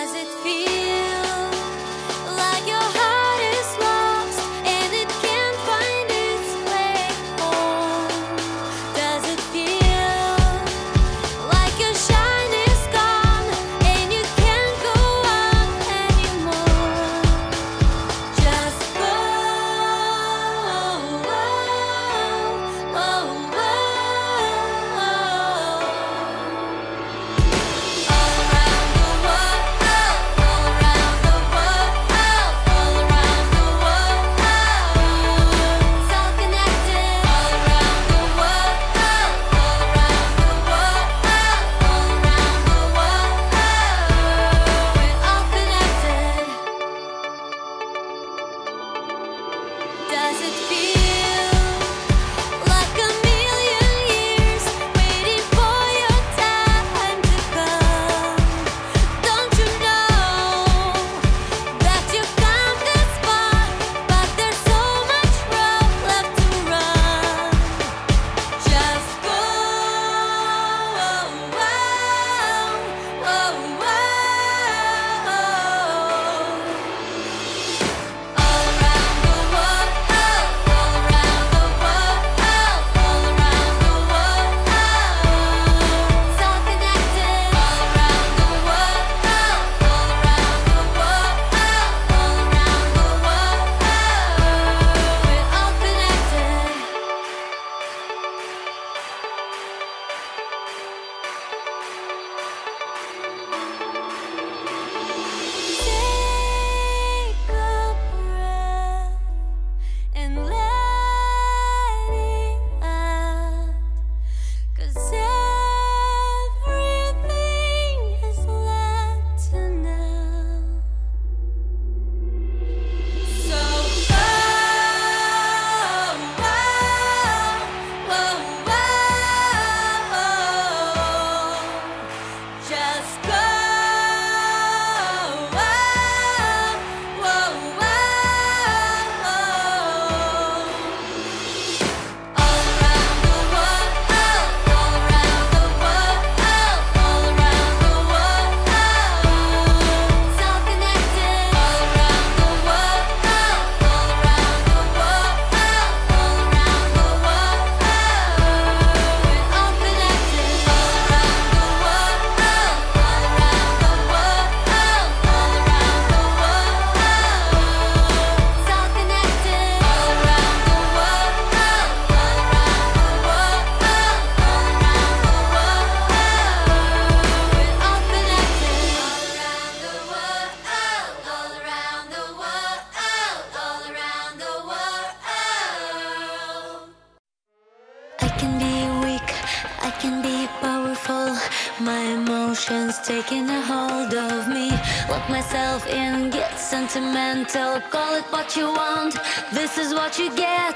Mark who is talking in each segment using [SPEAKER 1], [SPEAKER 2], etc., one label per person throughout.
[SPEAKER 1] My emotions taking a hold of me. Lock myself in, get sentimental. Call it what you want, this is what you get.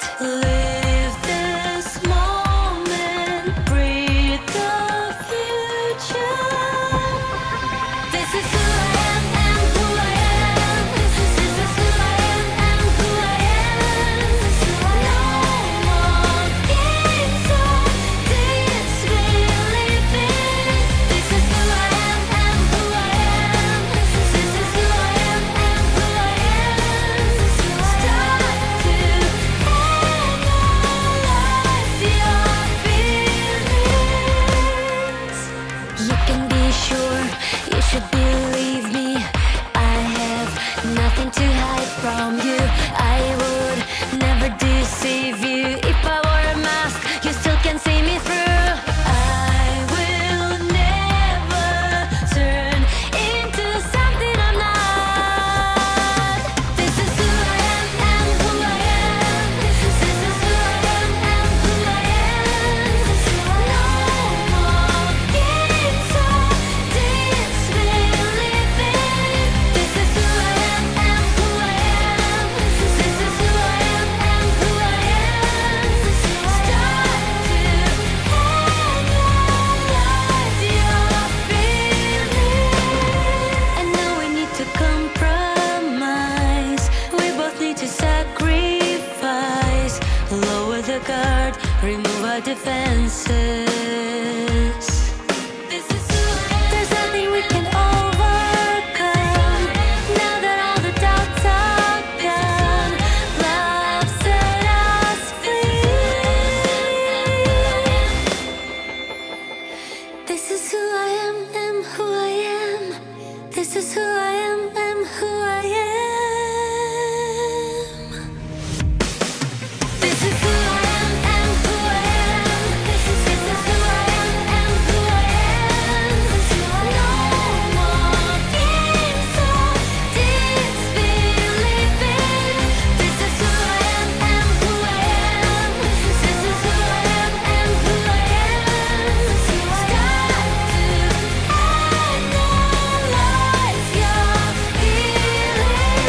[SPEAKER 1] Live this moment, breathe the future. This is who I am and who I am. This is who I am and who I am. No more games or deeds we live in. This is who I am and who I am. This is who I am and who I am. Start to analyze your feelings. You can be sure, you should believe me. I have nothing to hide from you. I would never deceive you. If I wore a mask, you still can see me through. I will never turn into something I'm not. This is who I am and who I am. This is who I am and who I am. No more games or deeds we live in. This is who I am and who I am. This is who I am and who I am. Start to analyze your feelings. And now we need to compromise. We both need to sacrifice. Lower the guard, remove our defenses. This is who I am. There's nothing we can overcome. who I am who I am. This is who I am who I am. This is who I am who I am. This is who I am who I am. No more games or disbelieving. This is who I am who I am. This is who I am who I am. Start to analyze your feelings.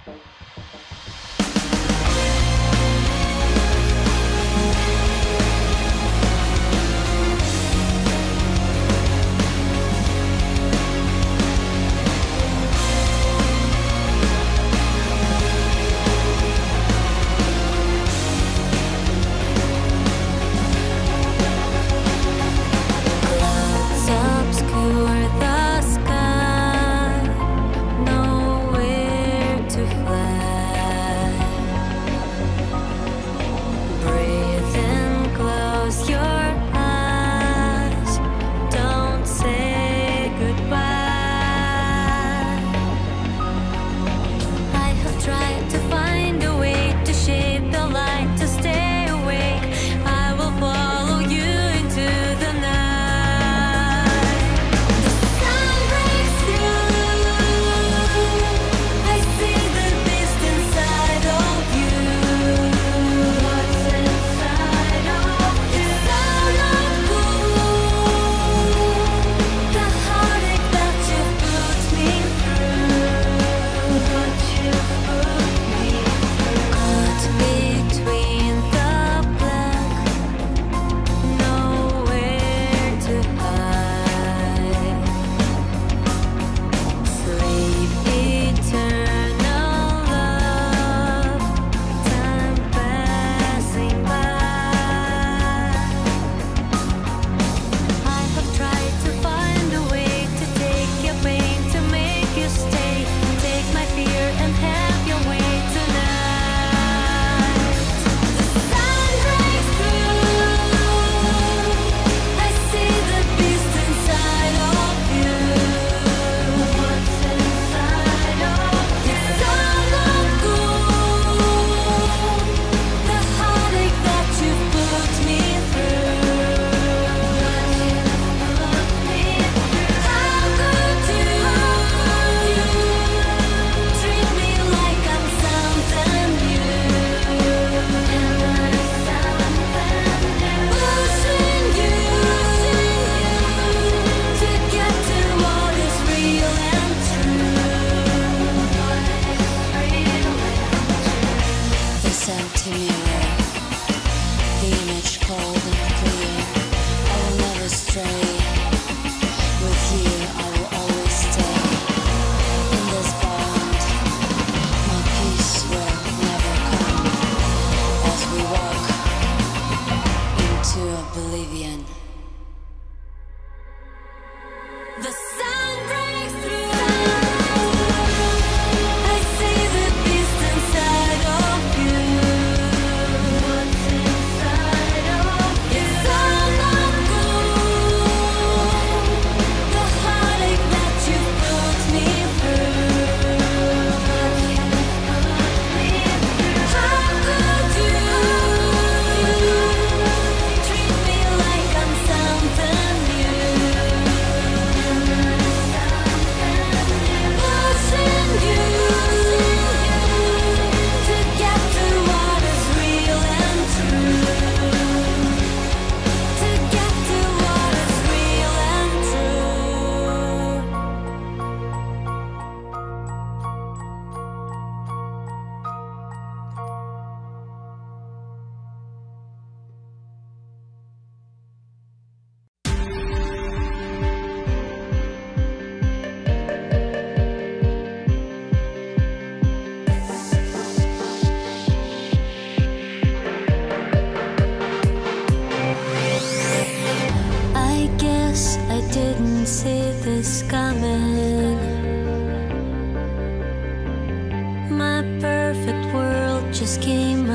[SPEAKER 1] just came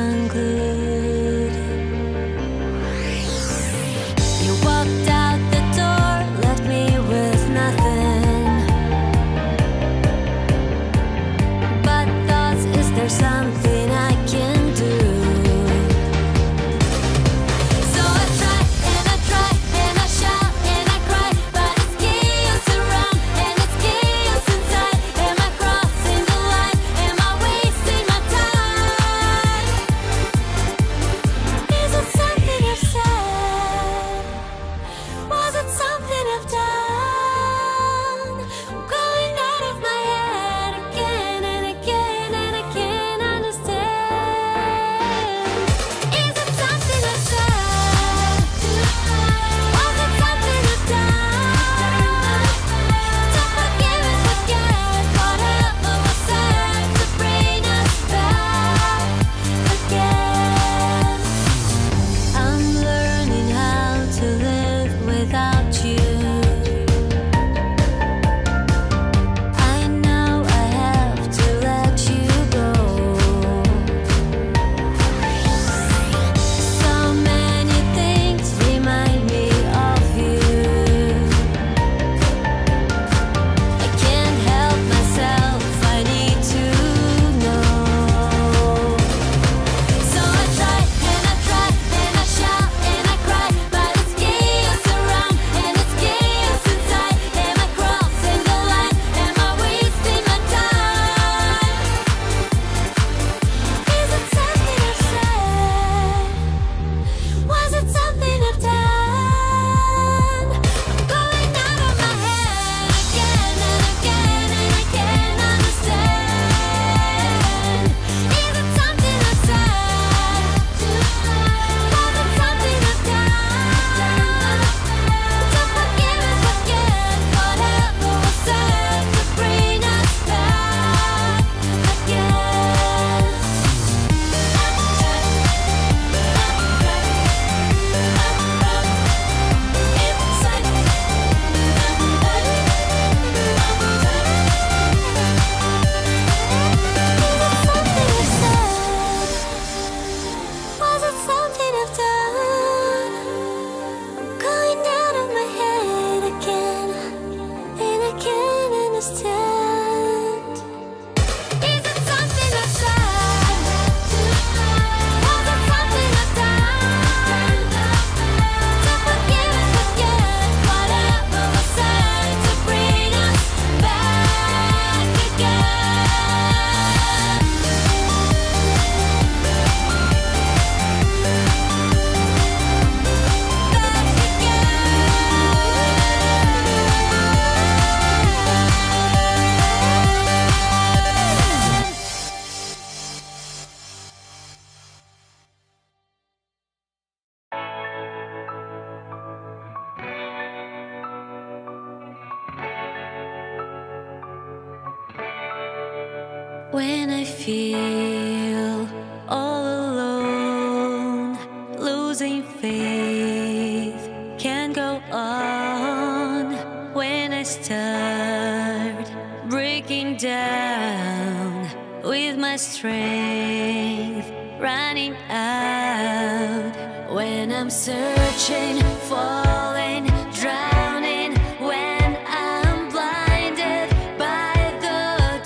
[SPEAKER 1] unglued. You walked out the door, left me with nothing but thoughts. Is there something I can do? So I try and I try and I shout and I cry, but it's chaos around and When I feel all alone, losing faith, can't go on. When I start breaking down, with my strength running out. When I'm searching, falling, drowning, when I'm blinded by the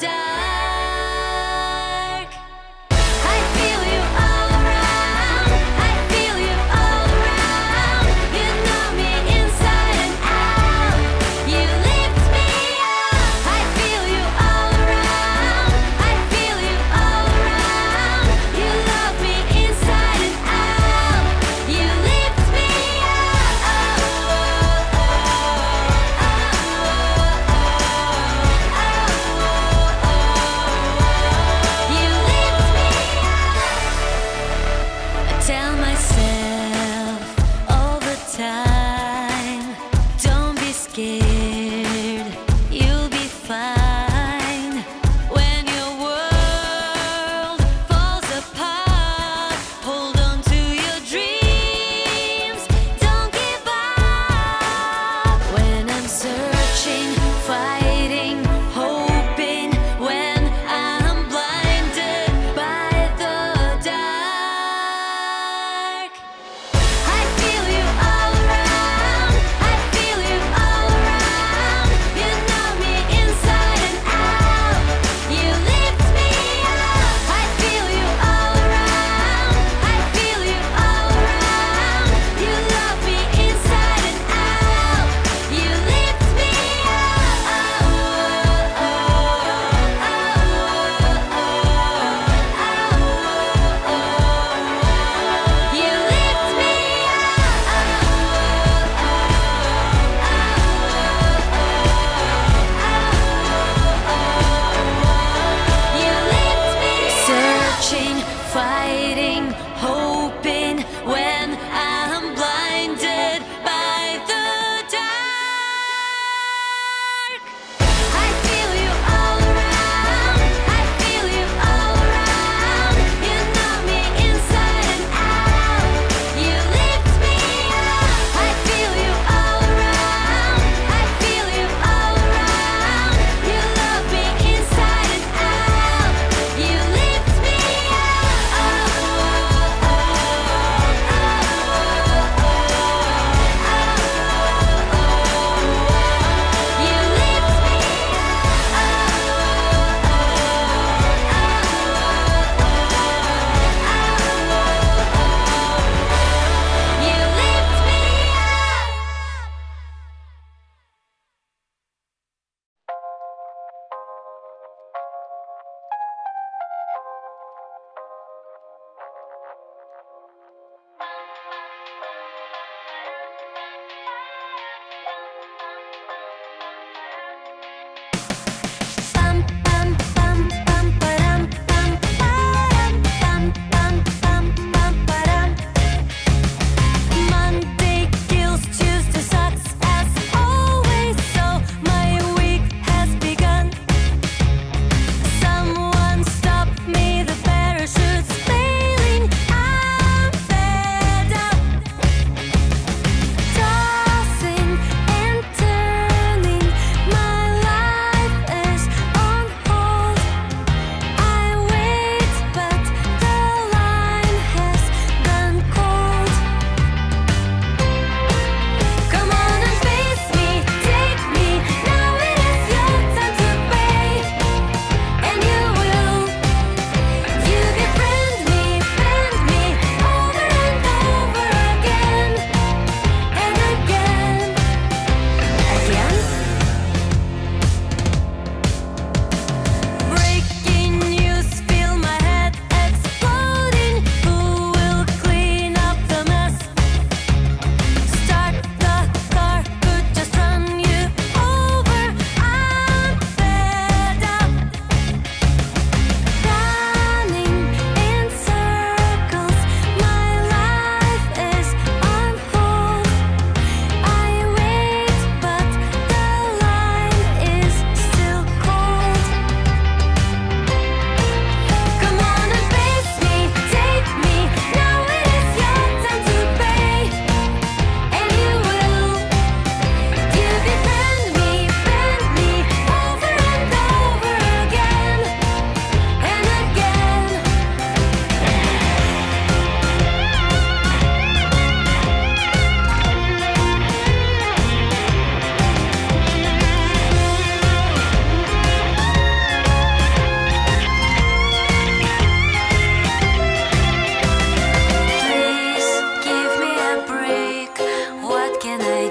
[SPEAKER 1] dark, I feel you all around, I feel you all around. You know me inside and out, you lift me up. I feel you all around, I feel you all around. You love me inside and out, you lift me up.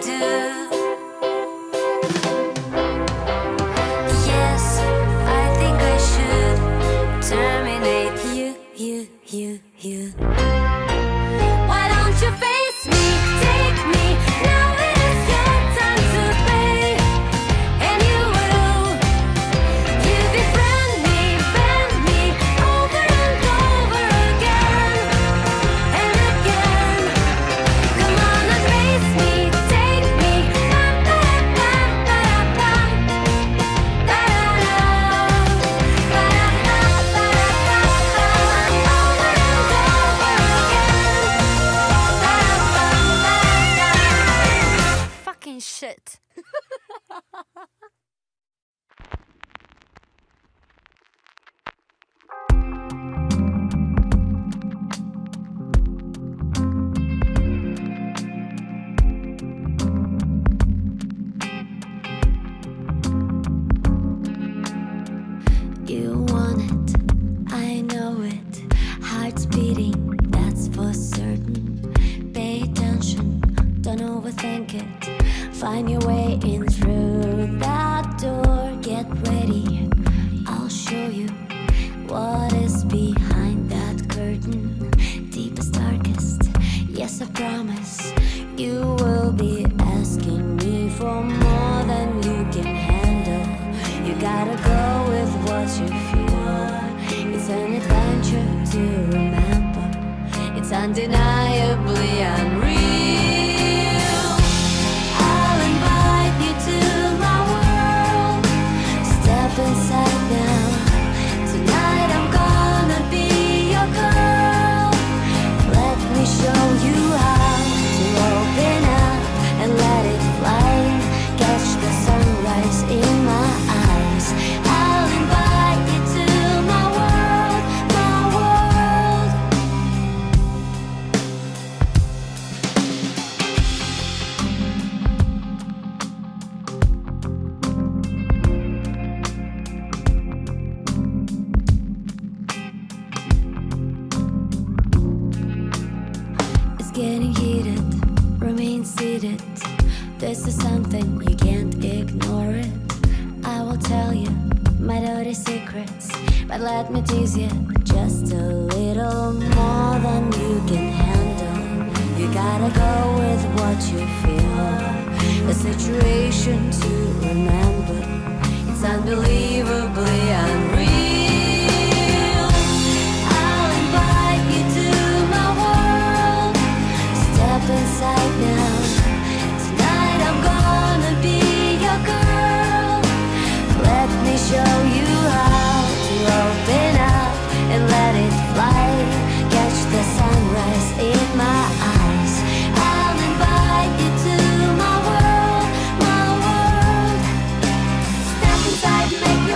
[SPEAKER 1] do. Yes, I think I should terminate you. Why don't you face me, take me, now it is your time to pay. And you will, you befriend me, bend me, over and over again, and again. Come on and face me, take me, ba-ba-ba-ba-ba-ba, fucking shit. You want it, I know it. Heart's beating, that's for certain. Pay attention, don't overthink it. Find your way in through that door. Get ready, I'll show you what is behind that curtain. Deepest, darkest, yes I promise. You will be asking me for more than you can handle. You gotta go with what you feel. It's an adventure to remember. It's undeniably unreal. I'll invite you to my world. Step inside now. Tonight I'm gonna be your girl. Let me show you how to open up and let it fly. Catch the sunrise in my eyes. I'll invite you to my world, my world. It's getting heated, remain seated. This is something you can't ignore it. I will tell you my dirty secrets, but let me tease you just a little more than you can handle. You gotta go with what you feel. A situation to remember. It's unbelievably unreal. I'll invite you to my world. Step inside now. Tonight I'm gonna be your girl. Let me show you how to open up and let it fly. Catch the sunrise in my eyes. I'll invite you to my world, my world. Step inside, make me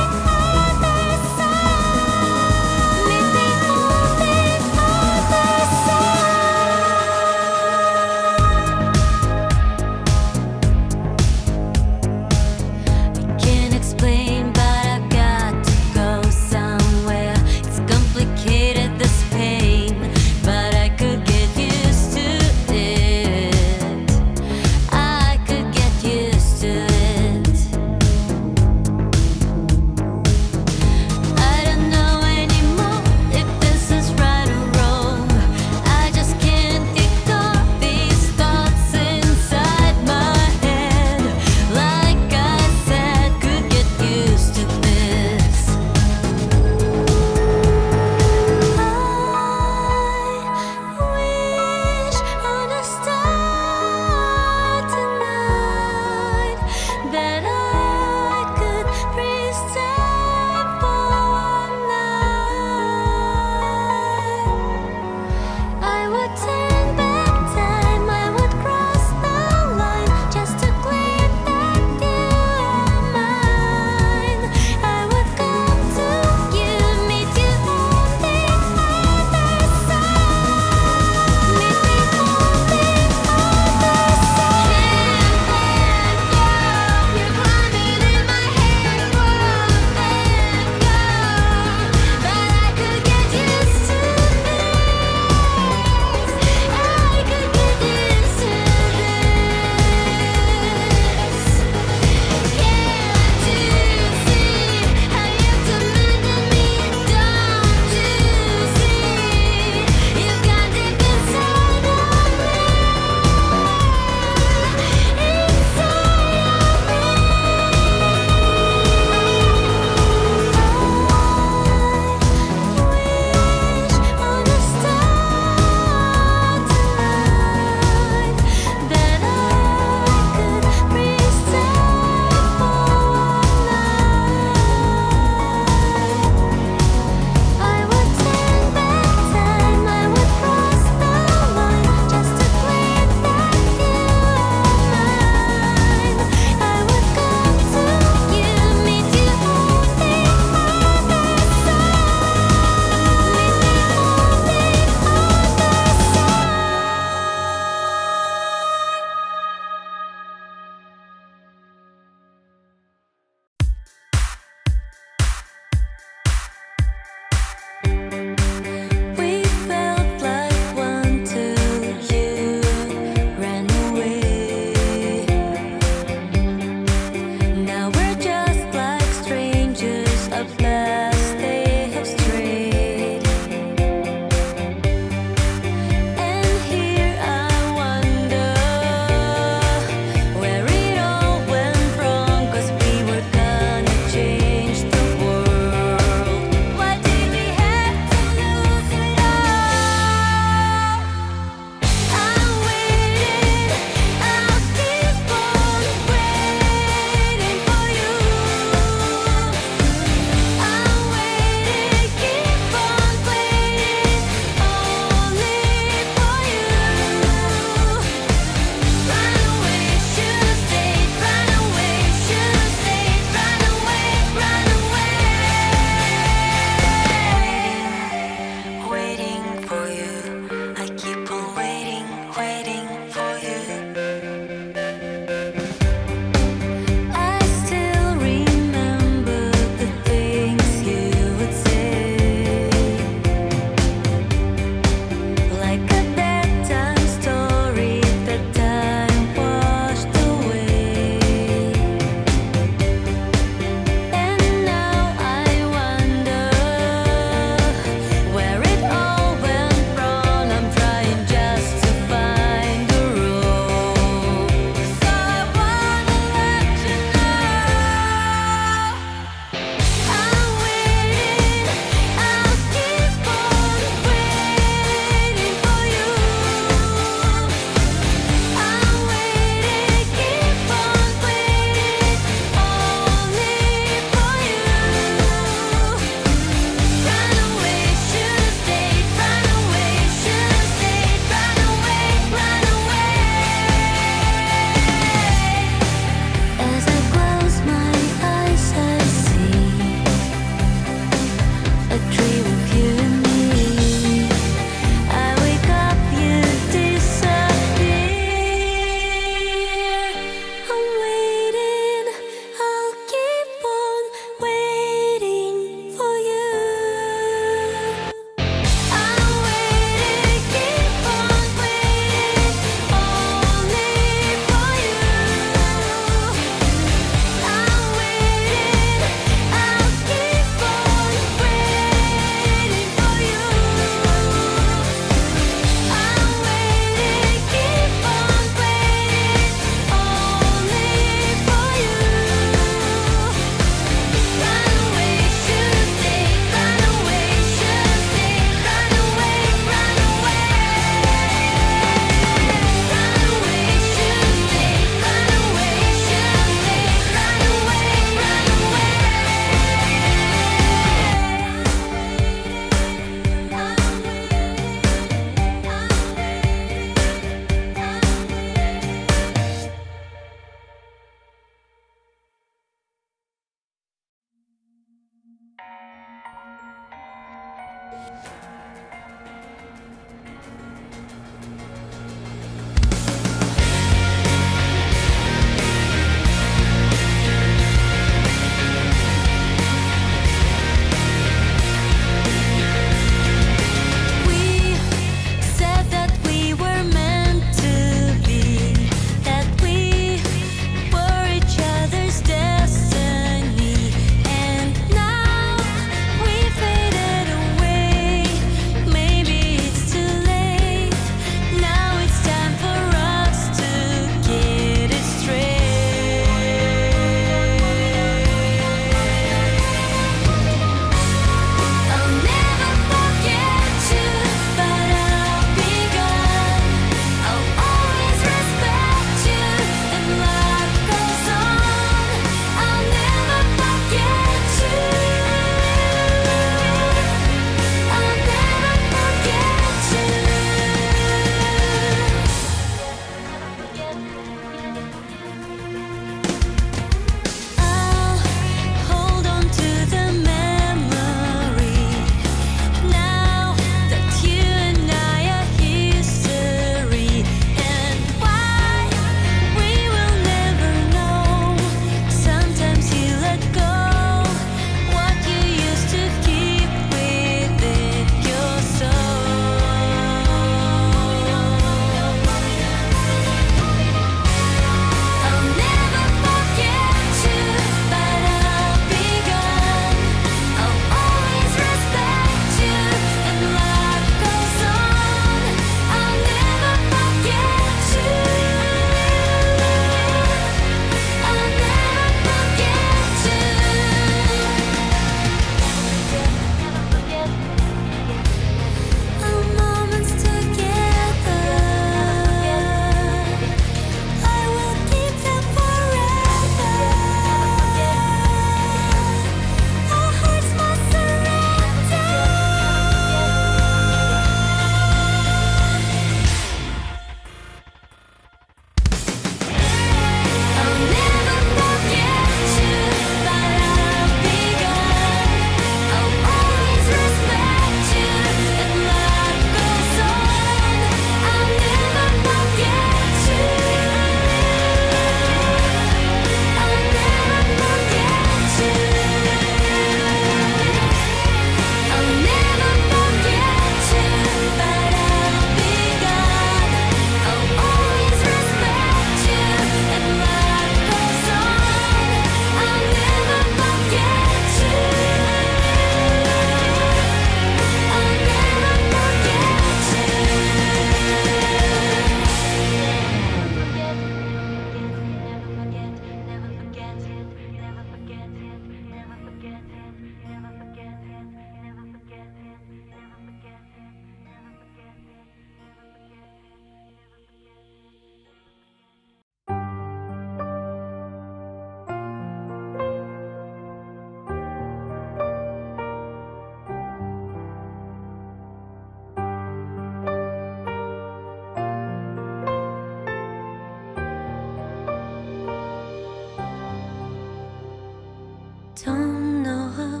[SPEAKER 1] Don't know how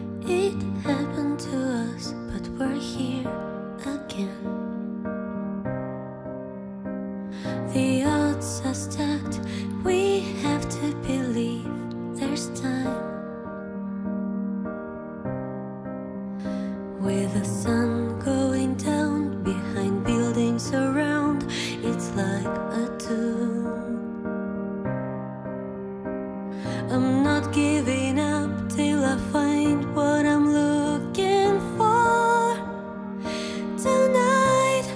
[SPEAKER 1] it happened to us, but we're here again. The odds are stacked, we have to believe there's time. With the sun going down behind buildings around, it's like a tomb. I'm not giving up till I find what I'm looking for. Tonight,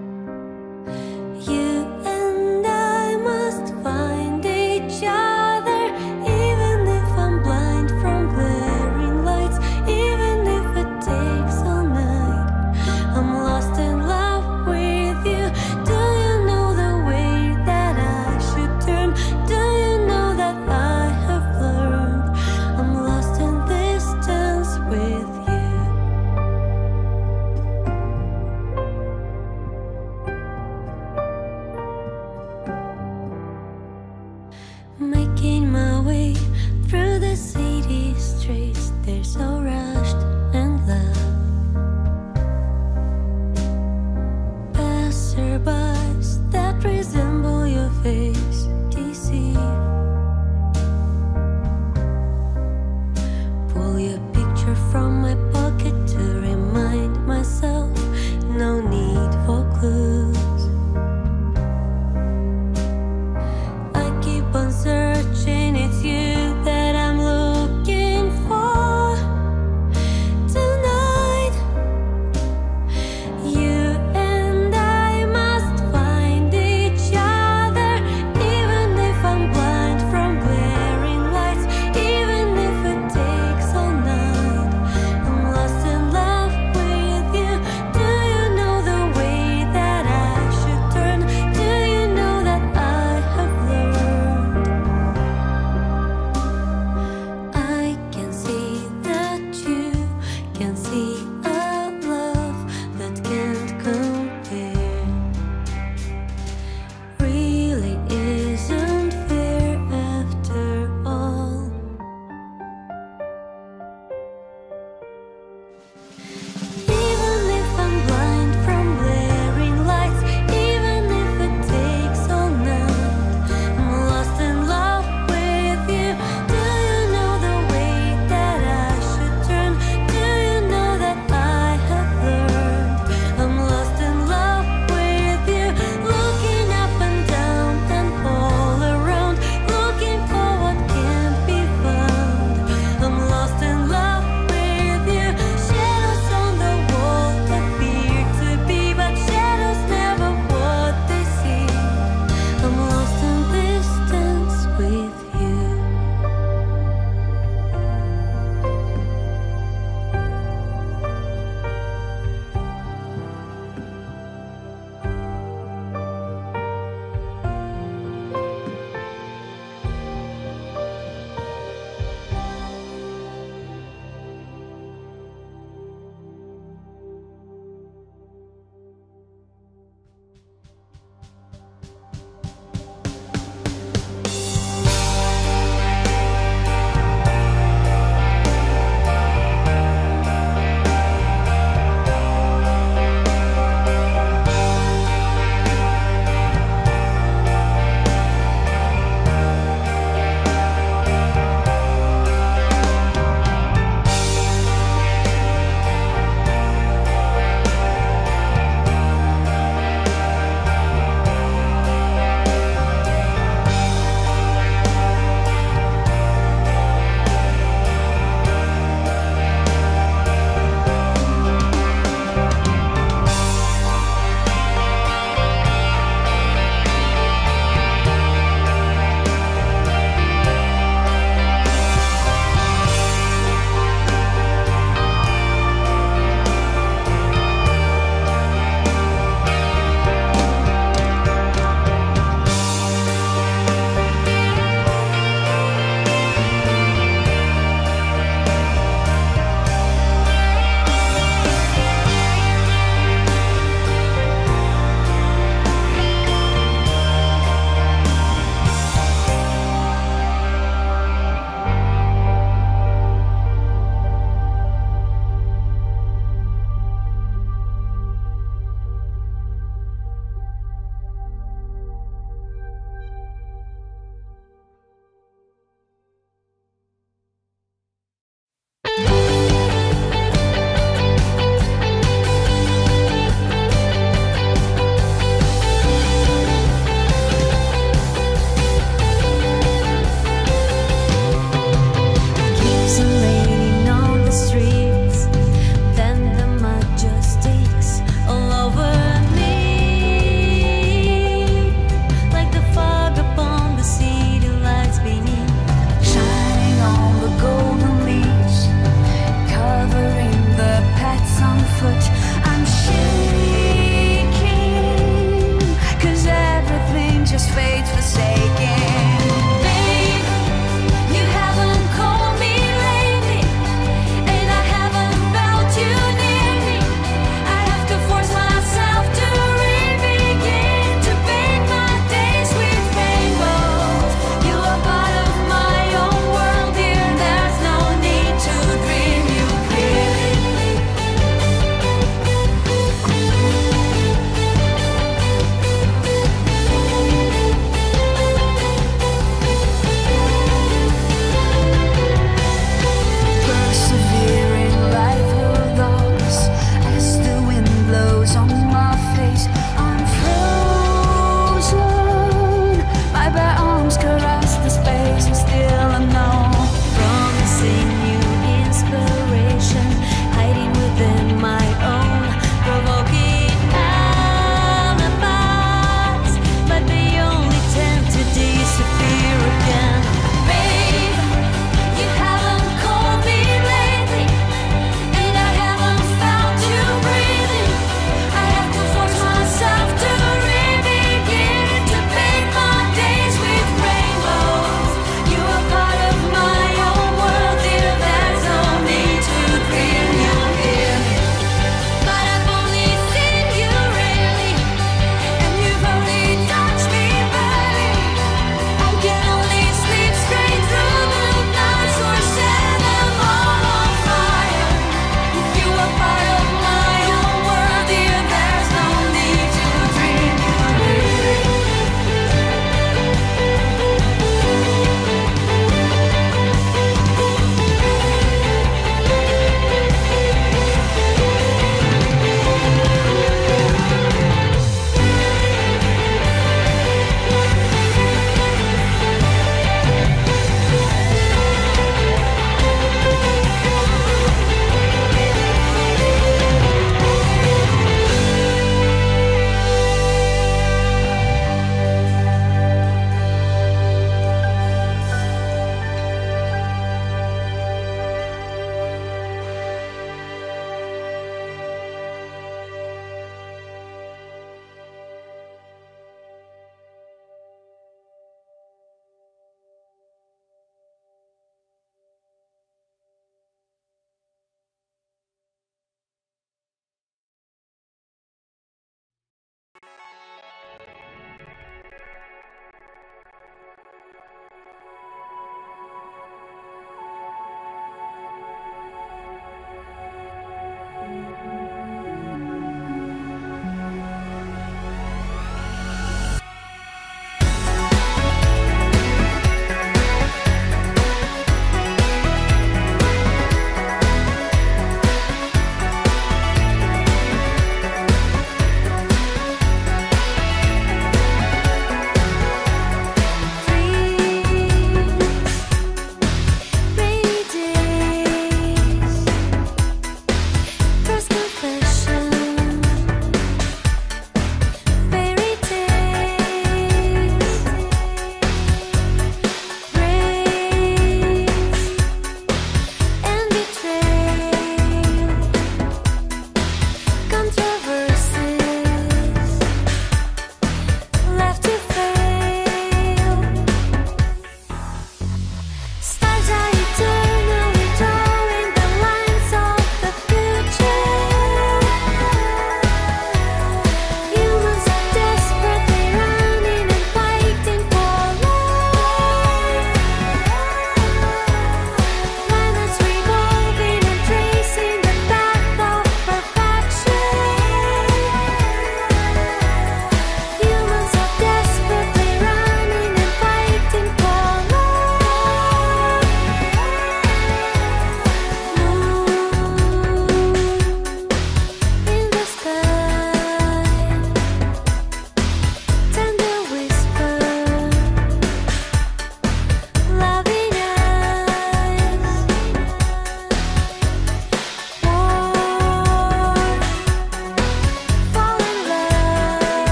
[SPEAKER 1] you and I must find each other, even if I'm blind from glaring lights, even if it takes all night.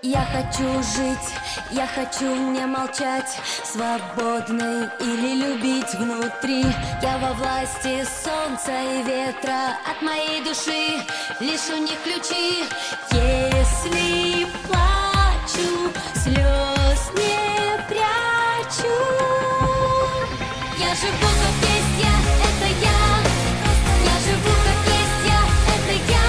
[SPEAKER 1] Я хочу жить, я хочу не молчать, свободной или любить внутри. Я во власти солнца и ветра, от моей души лишь у них ключи. Если плачу, слез не прячу. Я живу как есть я, это я. Я живу как есть я, это я.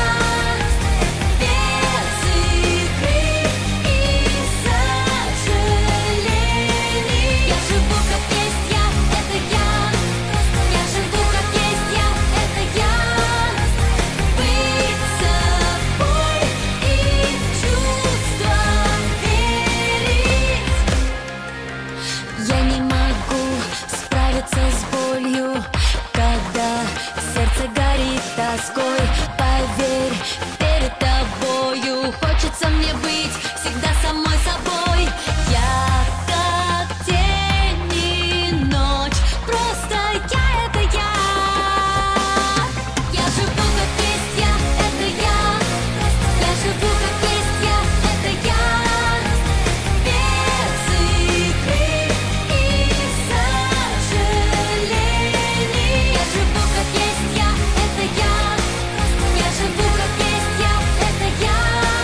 [SPEAKER 1] Тоской, поверь, перед тобою хочется мне быть всегда самой собой. Я как день и ночь, просто я это я. Я живу как есть я, это я. Я живу как есть я, это я. Без игры и сожалений. Я живу как есть я, это я. Я живу как есть я, это я.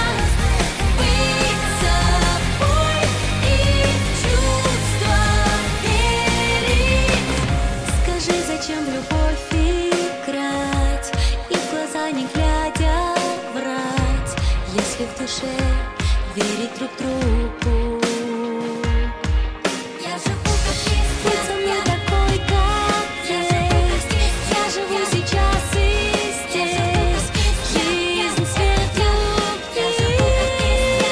[SPEAKER 1] Быть собой и в чувства верить. Скажи, зачем в любовь играть и в глаза не глядя врать, если в душе верить друг другу. Я живу как есть я, будь со мной такой, как есть. Я живу сейчас и здесь. Жизнь, свет, любви.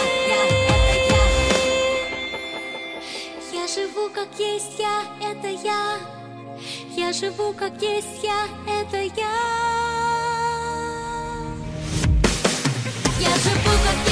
[SPEAKER 1] Я живу как есть я, это я. Я живу как есть я, это я. Я живу как